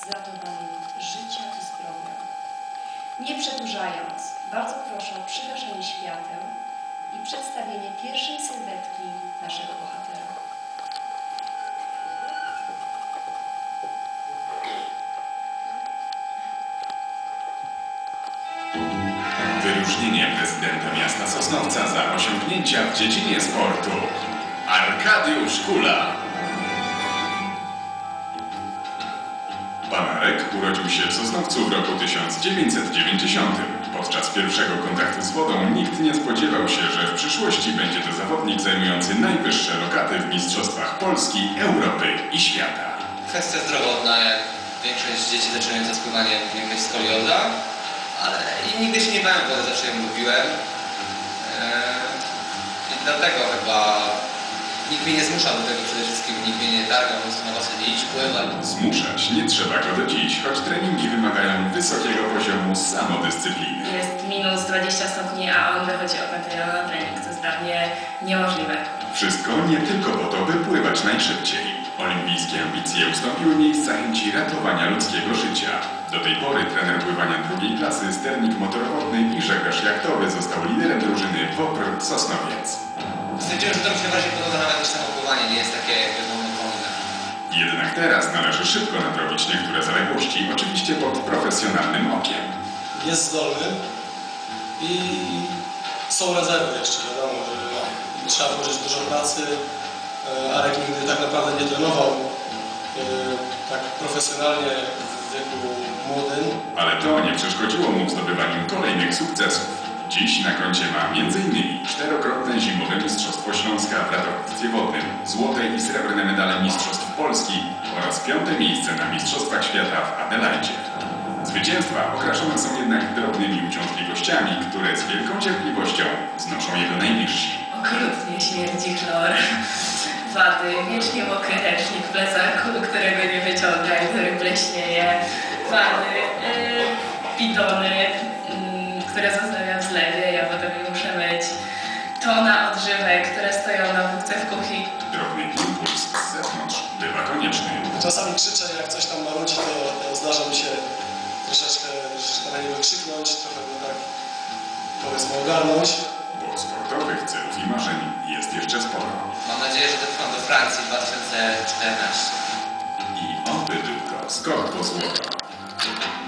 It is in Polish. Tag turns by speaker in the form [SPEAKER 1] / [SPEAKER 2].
[SPEAKER 1] z ratowaniem życia i zdrowia. Nie przedłużając, bardzo proszę o przygaszenie świateł i przedstawienie pierwszej sylwetki naszego bohatera.
[SPEAKER 2] Wyróżnienie prezydenta miasta Sosnowca za osiągnięcia w dziedzinie sportu. Arkadiusz Kula. Pan Arek urodził się w Sosnowcu w roku 1990. Podczas pierwszego kontaktu z wodą nikt nie spodziewał się, że w przyszłości będzie to zawodnik zajmujący najwyższe lokaty w mistrzostwach Polski, Europy i świata.
[SPEAKER 3] Kwestia zdrowotna, jak większość dzieci zaczynająca z pływaniem, jakaś skolioza, ale nigdy się nie bałem wody, zawsze ją lubiłem. I dlatego chyba nikt mnie nie zmusza do tego przede wszystkim, nikt mnie nie targał, po prostu na basenie idź, pływaj.
[SPEAKER 2] Zmuszać nie trzeba go do dziś, choć treningi wymagają wysokiego poziomu samodyscypliny.
[SPEAKER 4] Jest minus 20 stopni, a on wychodzi o 5 rano na trening, co jest dla mnie niemożliwe.
[SPEAKER 2] Wszystko nie tylko po to, by pływać najszybciej. Olimpijskie ambicje ustąpiły miejsca chęci ratowania ludzkiego życia. Do tej pory trener pływania drugiej klasy, sternik motorowodny i żeglarz jachtowy został liderem drużyny WOPR Sosnowiec.
[SPEAKER 3] Stwierdziłem, że to mi się bardziej podoba nawet niż samo pływanie, nie jest takie monotonne.
[SPEAKER 2] Jednak teraz należy szybko nadrobić niektóre zaległości, oczywiście pod profesjonalnym okiem.
[SPEAKER 5] Jest zdolny i są rezerwy jeszcze, wiadomo, że trzeba włożyć dużo pracy. Arek nigdy tak naprawdę nie trenował tak profesjonalnie w wieku młodym.
[SPEAKER 2] Ale to nie przeszkodziło mu w zdobywaniu kolejnych sukcesów. Dziś na koncie ma m.in. 4-krotne zimowe Mistrzostwo Śląska w ratownictwie wodnym, złote i srebrne medale Mistrzostw Polski oraz 5. miejsce na Mistrzostwach Świata w Adelaidzie. Zwycięstwa okraszone są jednak drobnymi uciążliwościami, które z wielką cierpliwością znoszą jego najbliżsi.
[SPEAKER 4] Okrutnie śmierdzi chlor. Wady, wiecznie mokry ręcznik w plecaku, którego nie wyciąga i który pleśnieje. Wady, bidony, które zostawiam w zlewie, ja potem je muszę myć. Tona odżywek, które stoją na półce w kuchni.
[SPEAKER 2] Drobny impuls z zewnątrz bywa konieczny.
[SPEAKER 5] Czasami krzyczę, jak coś tam marudzi, to zdarza mi się troszeczkę na niego krzyknąć, trochę go tak, powiedzmy, ogarnąć.
[SPEAKER 2] Bo sportowych celów i marzeń jest jeszcze sporo.
[SPEAKER 3] Mam nadzieję, że dotrwam do Francji 2014.
[SPEAKER 2] I oby tylko skok po złoto.